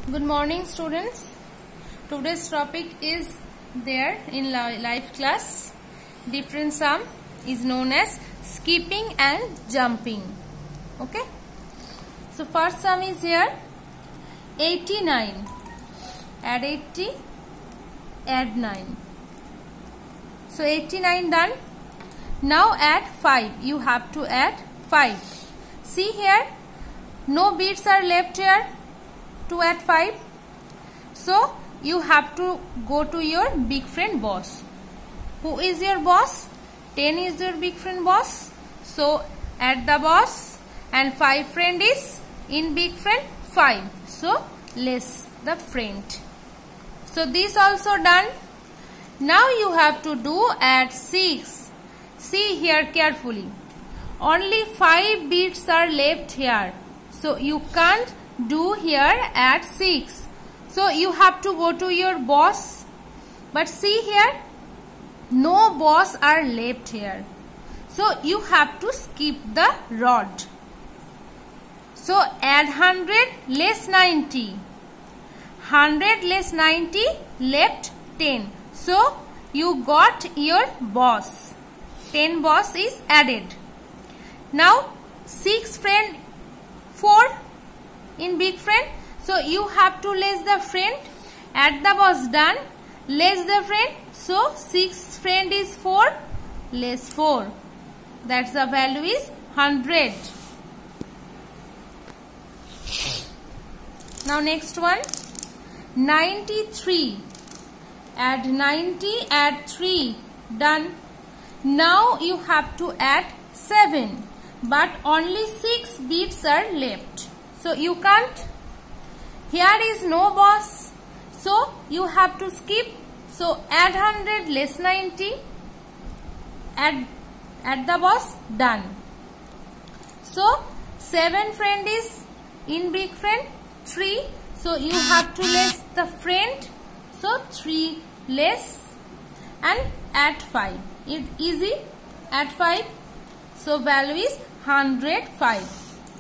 Good morning, students. Today's topic is there in life class. Different sum is known as skipping and jumping. Okay. So first sum is here 89. Add 80, add 9. So 89 done. Now add 5. You have to add 5. See here, no beads are left here to add 5. So you have to go to your big friend boss. Who is your boss? 10 is your big friend boss. So add the boss, and 5 friend is in big friend 5. So less the friend. So this also done. Now you have to do add 6. See here carefully. Only 5 beads are left here. So you can't do here add 6. So you have to go to your boss. But see here, no boss are left here. So you have to skip the rod. So add 100 less 90. 100 less 90 left 10. So you got your boss. 10 boss is added. Now 6 friend 4 in big friend. So you have to less the friend. Add the boss done. Less the friend. So 6 friend is 4. Less 4. That's the value is 100. Now next one. 93. Add 90. Add 3. Done. Now you have to add 7. But only 6 beads are left. So you can't. Here is no boss. So you have to skip. So add 100 less 90. Add the boss. Done. So 7 friend is in big friend 3. So you have to less the friend. So 3 less and add 5. It's easy. Add 5. So value is 105.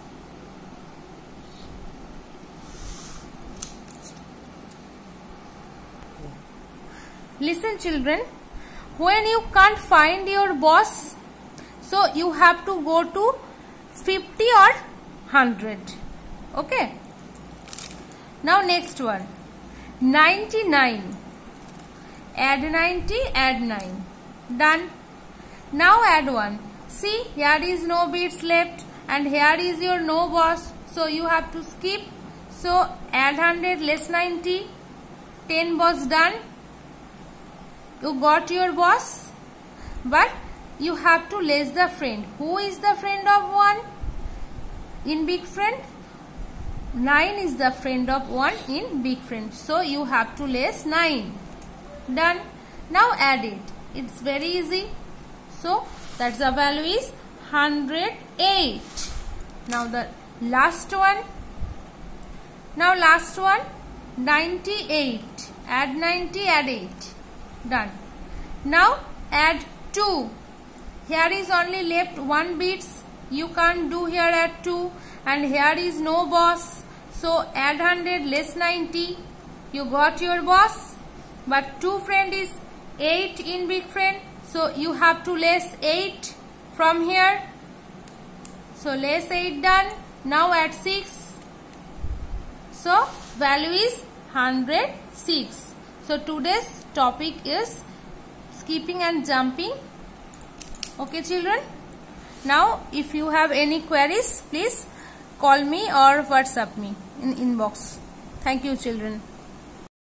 Listen children, when you can't find your boss, so you have to go to 50 or 100. Okay. Now next one. 99. Add 90, add 9. Done. Now add 1. See, here is no beads left and here is your no boss. So you have to skip. So add 100 less 90. 10 boss done. You got your boss. But you have to less the friend. Who is the friend of 1? In big friend. 9 is the friend of 1 in big friend. So you have to less 9. Done. Now add it. It's very easy. So that's the value is 108. Now the last one. Now last one. 98. Add 90, add 8. Done. Now add 2. Here is only left 1 beads. You can't do here add 2. And here is no boss. So add 100 less 90. You got your boss. But 2 friend is 8 in big friend. So you have to less 8 from here. So less 8 done. Now add 6. So value is 106. So today's topic is skipping and jumping. Okay children. Now if you have any queries, please call me or WhatsApp me in inbox. Thank you children.